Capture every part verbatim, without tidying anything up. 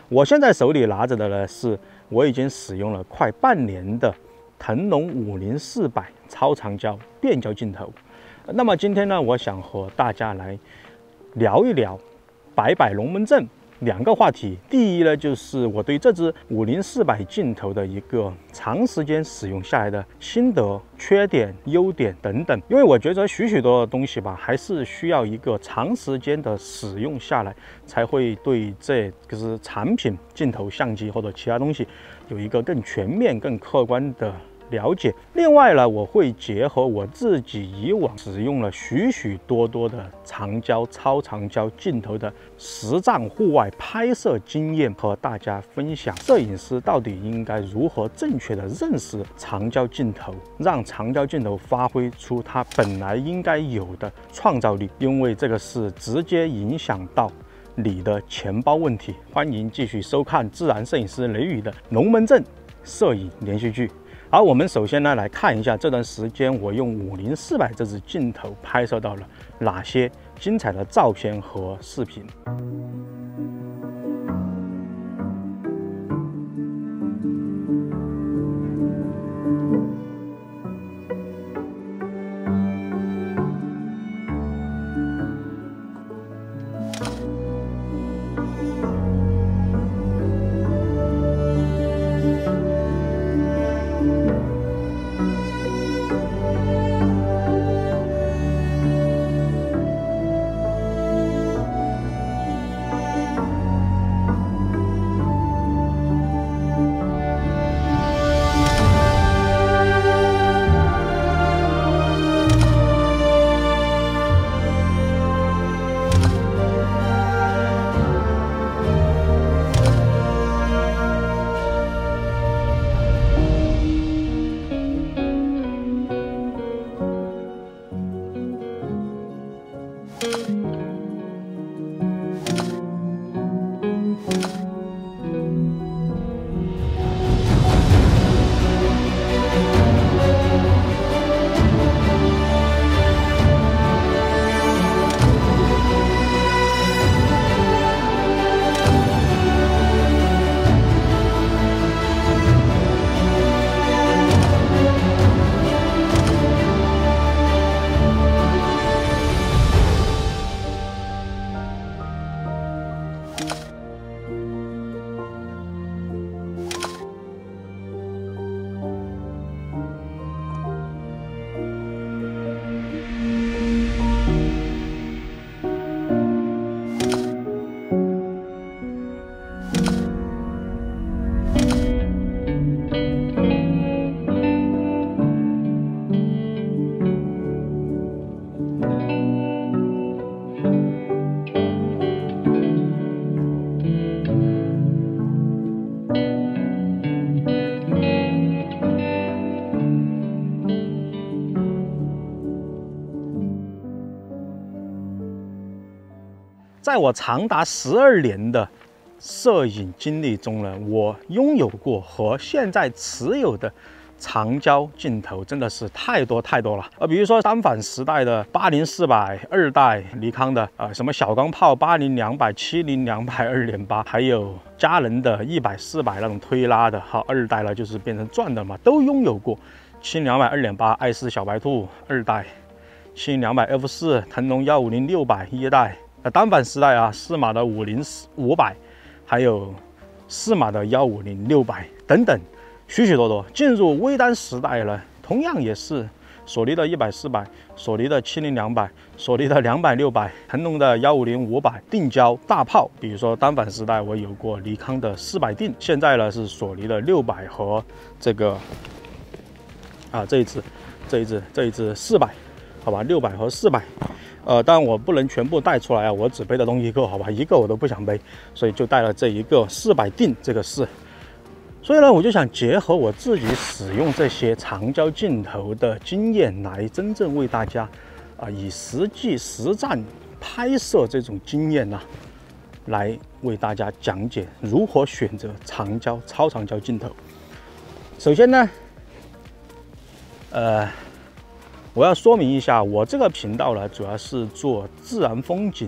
我现在手里拿着的呢，是我已经使用了快半年的腾龙五零四百超长焦变焦镜头。那么今天呢，我想和大家来聊一聊摆摆龙门阵两个话题。第一呢，就是我对这支五零四百镜头的一个长时间使用下来的心得、缺点、优点等等。因为我觉得许许多多的东西吧，还是需要一个长时间的使用下来，才会对这就是产品、镜头、相机或者其他东西有一个更全面、更客观的了解。另外呢，我会结合我自己以往使用了许许多多的长焦、超长焦镜头的实战户外拍摄经验，和大家分享摄影师到底应该如何正确的认识长焦镜头，让长焦镜头发挥出它本来应该有的创造力，因为这个是直接影响到你的钱包问题。欢迎继续收看自然摄影师雷雨的龙门阵摄影连续剧。好，我们首先呢来看一下这段时间我用五零四百这支镜头拍摄到了哪些精彩的照片和视频。在我长达十二年的摄影经历中呢，我拥有过和现在持有的长焦镜头真的是太多太多了。呃，比如说单反时代的八零四百二代，尼康的呃什么小钢炮八零两百、七零两百二点八，还有佳能的一百四百那种推拉的，好二代了就是变成转的嘛，都拥有过。七零两百二点八爱思小白兔二代，七零两百 F 四腾龙幺五零六百一代。呃，单反时代啊，四码的五零五百，还有四码的幺五零六百等等，许许多多。进入微单时代了，同样也是索尼的一百四百，索尼的七零两百，索尼的两百六百，腾龙的幺五零五百，定焦大炮。比如说单反时代，我有过尼康的四百定，现在呢是索尼的六百和这个啊这一支，这一支，这一支四百，好吧，六百和四百。呃，当然我不能全部带出来啊，我只背的东西一个，好吧，一个我都不想背，所以就带了这一个四百定这个四。所以呢，我就想结合我自己使用这些长焦镜头的经验，来真正为大家啊、呃，以实际实战拍摄这种经验呐、啊，来为大家讲解如何选择长焦、超长焦镜头。首先呢，呃。我要说明一下，我这个频道呢，主要是做自然风景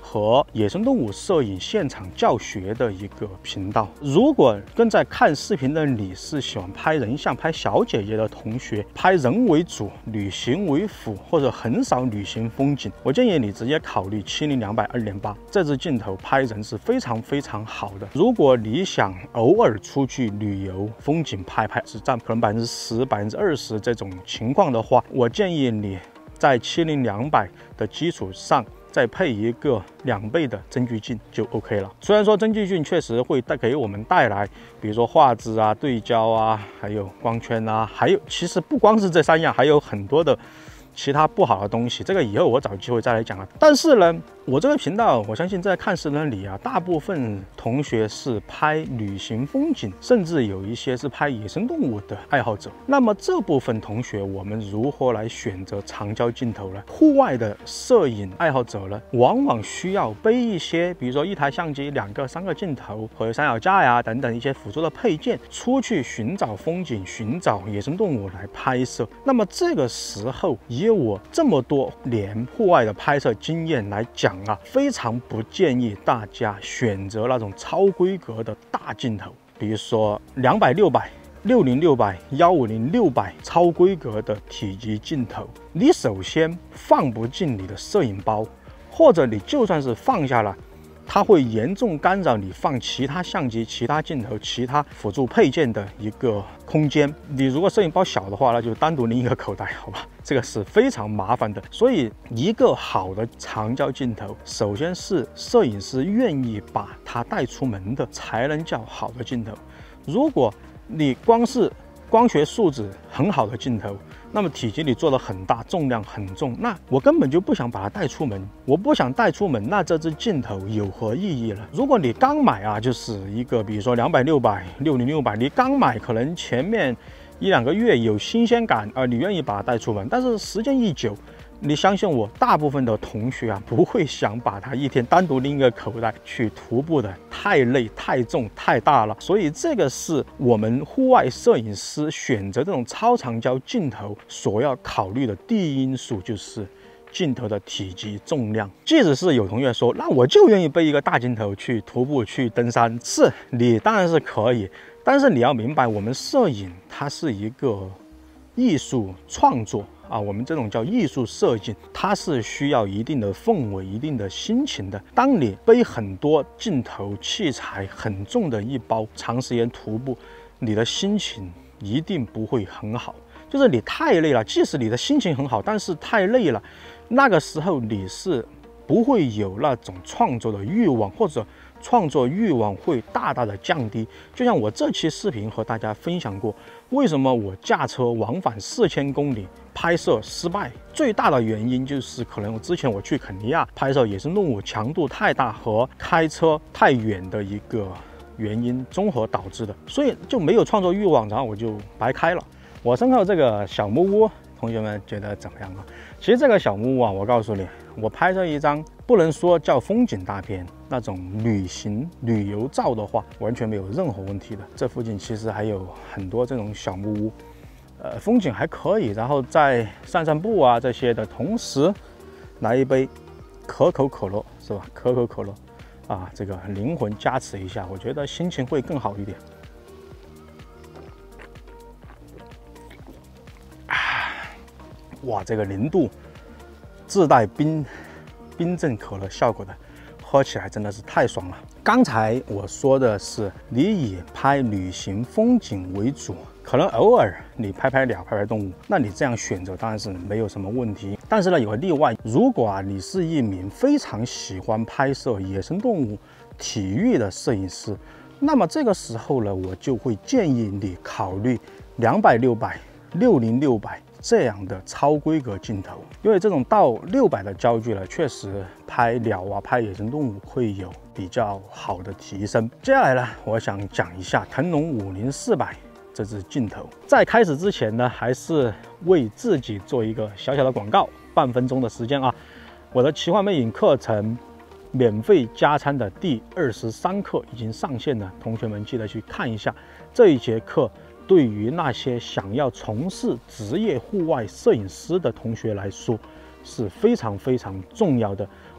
和野生动物摄影现场教学的一个频道。如果跟在看视频的你是喜欢拍人像、拍小姐姐的同学，拍人为主、旅行为辅，或者很少旅行风景，我建议你直接考虑七零两百二点八这支镜头，拍人是非常非常好的。如果你想偶尔出去旅游，风景拍拍只占可能百分之十、百分之二十这种情况的话，我建议你在七零两百的基础上再配一个两倍的增距镜就 OK 了。虽然说增距镜确实会带给我们带来，比如说画质啊、对焦啊，还有光圈啊，还有其实不光是这三样，还有很多的其他不好的东西，这个以后我找机会再来讲了。但是呢，我这个频道，我相信在看视频里啊，大部分同学是拍旅行风景，甚至有一些是拍野生动物的爱好者。那么这部分同学，我们如何来选择长焦镜头呢？户外的摄影爱好者呢，往往需要背一些，比如说一台相机、两个、三个镜头和三脚架呀等等一些辅助的配件，出去寻找风景、寻找野生动物来拍摄。那么这个时候，以我这么多年户外的拍摄经验来讲啊，非常不建议大家选择那种超规格的大镜头，比如说两百、六百、六零、六百、幺五零、六百超规格的体积镜头，你首先放不进你的摄影包，或者你就算是放下了，它会严重干扰你放其他相机、其他镜头、其他辅助配件的一个空间。你如果摄影包小的话，那就单独拎一个口袋，好吧？这个是非常麻烦的。所以，一个好的长焦镜头，首先是摄影师愿意把它带出门的，才能叫好的镜头。如果你光是光学素质很好的镜头，那么体积你做得很大，重量很重，那我根本就不想把它带出门。我不想带出门，那这支镜头有何意义了？如果你刚买啊，就是一个比如说两百、六百、六零、六百，你刚买可能前面一两个月有新鲜感啊、呃，你愿意把它带出门，但是时间一久，你相信我，大部分的同学啊，不会想把它一天单独拎一个口袋去徒步的，太累、太重、太大了。所以这个是我们户外摄影师选择这种超长焦镜头所要考虑的第一因素，就是镜头的体积、重量。即使是有同学说，那我就愿意背一个大镜头去徒步、去登山，是你当然是可以，但是你要明白，我们摄影它是一个艺术创作啊，我们这种叫艺术摄影，它是需要一定的氛围、一定的心情的。当你背很多镜头器材很重的一包，长时间徒步，你的心情一定不会很好。就是你太累了，即使你的心情很好，但是太累了，那个时候你是不会有那种创作的欲望，或者创作欲望会大大的降低。就像我这期视频和大家分享过，为什么我驾车往返四千公里拍摄失败，最大的原因就是可能我之前我去肯尼亚拍摄野生动物强度太大和开车太远的一个原因综合导致的，所以就没有创作欲望，然后我就白开了。我身后这个小木屋，同学们觉得怎么样啊？其实这个小木屋啊，我告诉你，我拍这一张不能说叫风景大片，那种旅行旅游照的话，完全没有任何问题的。这附近其实还有很多这种小木屋，呃，风景还可以，然后在散散步啊这些的同时，来一杯可口可乐，是吧？可口可乐啊，这个灵魂加持一下，我觉得心情会更好一点。哇，这个零度自带冰冰镇可乐效果的，喝起来真的是太爽了。刚才我说的是你以拍旅行风景为主，可能偶尔你拍拍鸟、拍拍动物，那你这样选择当然是没有什么问题。但是呢，有个例外，如果啊你是一名非常喜欢拍摄野生动物、体育的摄影师，那么这个时候呢，我就会建议你考虑两百、六百、六零、六百。这样的超规格镜头，因为这种到六百的焦距了，确实拍鸟啊、拍野生动物会有比较好的提升。接下来呢，我想讲一下腾龙五零四百这支镜头。在开始之前呢，还是为自己做一个小小的广告，半分钟的时间啊。我的奇幻魅影课程免费加餐的第二十三课已经上线了，同学们记得去看一下这一节课。对于那些想要从事职业户外摄影师的同学来说，是非常非常重要的。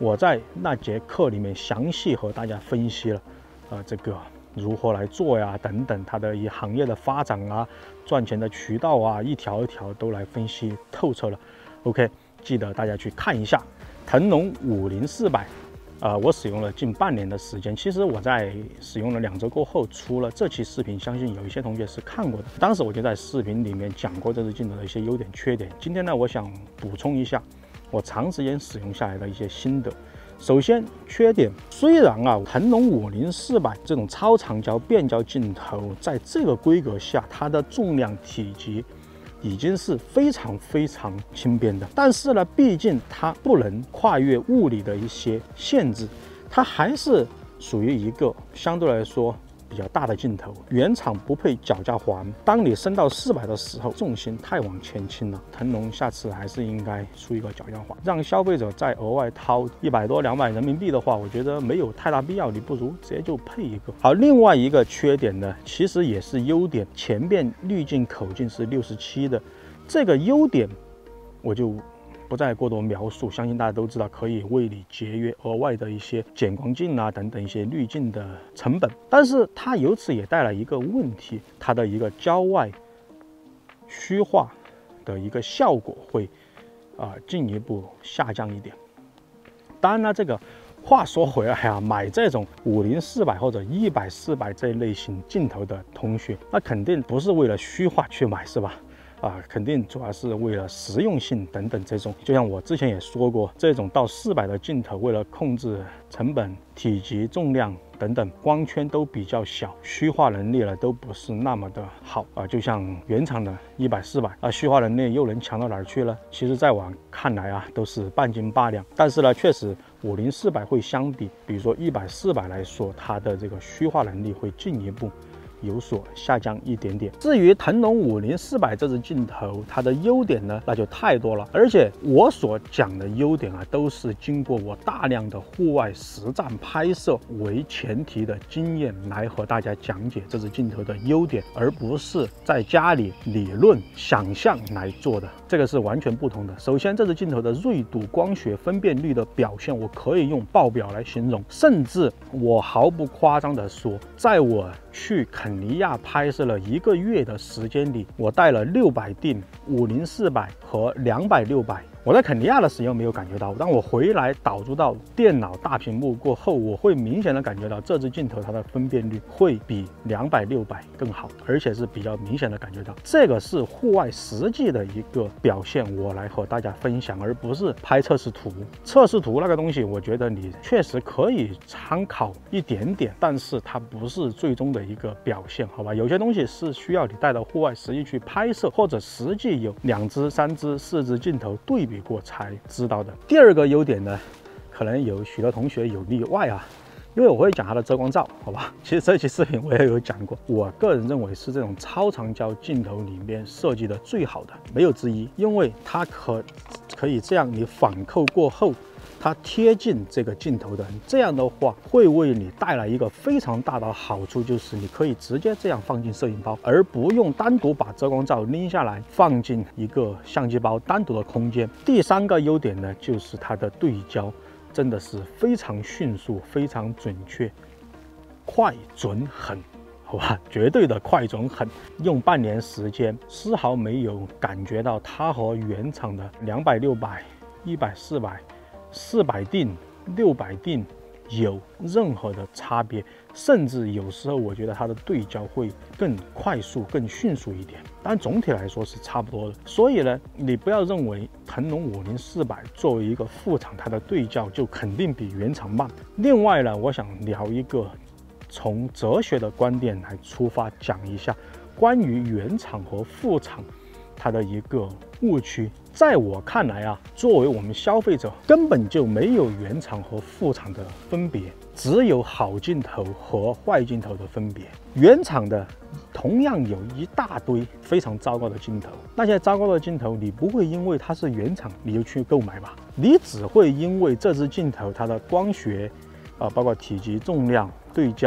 我在那节课里面详细和大家分析了，呃，这个如何来做呀，等等，它的一行业的发展啊，赚钱的渠道啊，一条一条都来分析透彻了。OK， 记得大家去看一下腾龙五零四百。呃，我使用了近半年的时间。其实我在使用了两周过后，出了这期视频，相信有一些同学是看过的。当时我就在视频里面讲过这支镜头的一些优点、缺点。今天呢，我想补充一下我长时间使用下来的一些心得。首先，缺点，虽然啊，腾龙五零四百这种超长焦变焦镜头，在这个规格下，它的重量、体积已经是非常非常轻便的，但是呢，毕竟它不能跨越物理的一些限制，它还是属于一个相对来说比较大的镜头。原厂不配脚架环，当你升到四百的时候，重心太往前倾了。腾龙下次还是应该出一个脚架环，让消费者再额外掏一百多两百人民币的话，我觉得没有太大必要，你不如直接就配一个。好，另外一个缺点呢，其实也是优点，前面滤镜口径是六十七的，这个优点我就不再过多描述，相信大家都知道，可以为你节约额外的一些减光镜啊等等一些滤镜的成本。但是它由此也带来一个问题，它的一个焦外虚化的一个效果会啊、呃、进一步下降一点。当然了，这个话说回来啊，买这种五零四百或者一百四百这一类型镜头的同学，那肯定不是为了虚化去买，是吧？啊，肯定主要是为了实用性等等这种。就像我之前也说过，这种到四百的镜头，为了控制成本、体积、重量等等，光圈都比较小，虚化能力呢都不是那么的好啊。就像原厂的一百四百啊，虚化能力又能强到哪儿去了？其实在我看来啊，都是半斤八两。但是呢，确实五零四百会相比，比如说一百四百来说，它的这个虚化能力会进一步有所下降一点点。至于腾龙五零四百这支镜头，它的优点呢，那就太多了。而且我所讲的优点啊，都是经过我大量的户外实战拍摄为前提的经验来和大家讲解这支镜头的优点，而不是在家里理论想象来做的，这个是完全不同的。首先，这支镜头的锐度、光学分辨率的表现，我可以用爆表来形容，甚至我毫不夸张的说，在我去肯尼亚拍摄了一个月的时间里，我带了六百定、五零四百和两百六百。我在肯尼亚的时候没有感觉到，当我回来导入到电脑大屏幕过后，我会明显的感觉到这支镜头它的分辨率会比两百六百更好，而且是比较明显的感觉到。这个是户外实际的一个表现，我来和大家分享，而不是拍测试图。测试图那个东西，我觉得你确实可以参考一点点，但是它不是最终的一个表现，好吧？有些东西是需要你带到户外实际去拍摄，或者实际有两支、三支、四支镜头对比过才知道的。第二个优点呢，可能有许多同学有例外啊，因为我会讲它的遮光罩，好吧？其实这期视频我也有讲过，我个人认为是这种超长焦镜头里面设计的最好的，没有之一，因为它可可以这样，你反扣过后，它贴近这个镜头的，这样的话会为你带来一个非常大的好处，就是你可以直接这样放进摄影包，而不用单独把遮光罩拎下来放进一个相机包单独的空间。第三个优点呢，就是它的对焦真的是非常迅速、非常准确、快准狠，好吧？绝对的快准狠，用半年时间丝毫没有感觉到它和原厂的两百、六百、一百、四百、四百定、六百定有任何的差别，甚至有时候我觉得它的对焦会更快速、更迅速一点，但总体来说是差不多的。所以呢，你不要认为腾龙五零四百作为一个副厂，它的对焦就肯定比原厂慢。另外呢，我想聊一个从哲学的观点来出发，讲一下关于原厂和副厂它的一个误区。在我看来啊，作为我们消费者，根本就没有原厂和副厂的分别，只有好镜头和坏镜头的分别。原厂的同样有一大堆非常糟糕的镜头，那些糟糕的镜头，你不会因为它是原厂你就去购买吧？你只会因为这支镜头它的光学，啊、呃，包括体积、重量、对焦、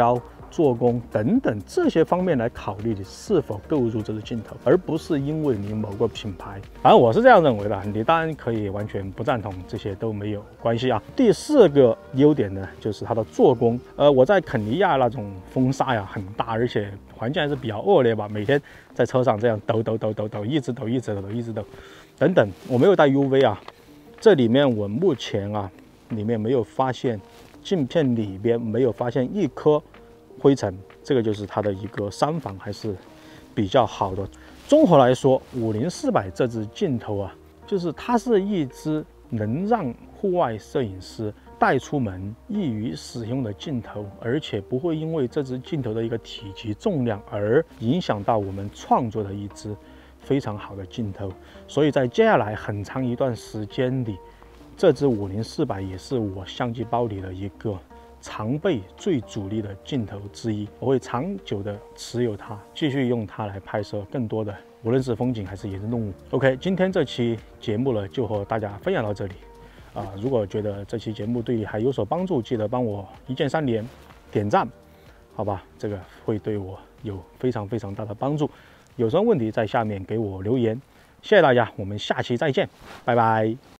做工等等这些方面来考虑你是否购入这支镜头，而不是因为你某个品牌。反正我是这样认为的，你当然可以完全不赞同，这些都没有关系啊。第四个优点呢，就是它的做工。呃，我在肯尼亚那种风沙呀很大，而且环境还是比较恶劣吧，每天在车上这样抖抖抖抖抖，一直抖一直抖一直抖，等等。我没有带 U V 啊，这里面我目前啊，里面没有发现镜片里边没有发现一颗灰尘，这个就是它的一个三防还是比较好的。综合来说，五零四百这支镜头啊，就是它是一支能让户外摄影师带出门易于使用的镜头，而且不会因为这支镜头的一个体积重量而影响到我们创作的一支非常好的镜头。所以在接下来很长一段时间里，这支五零四百也是我相机包里的一个常备最主力的镜头之一，我会长久的持有它，继续用它来拍摄更多的，无论是风景还是野生动物。OK， 今天这期节目呢，就和大家分享到这里。啊、呃，如果觉得这期节目对你还有所帮助，记得帮我一键三连、点赞，好吧？这个会对我有非常非常大的帮助。有什么问题在下面给我留言，谢谢大家，我们下期再见，拜拜。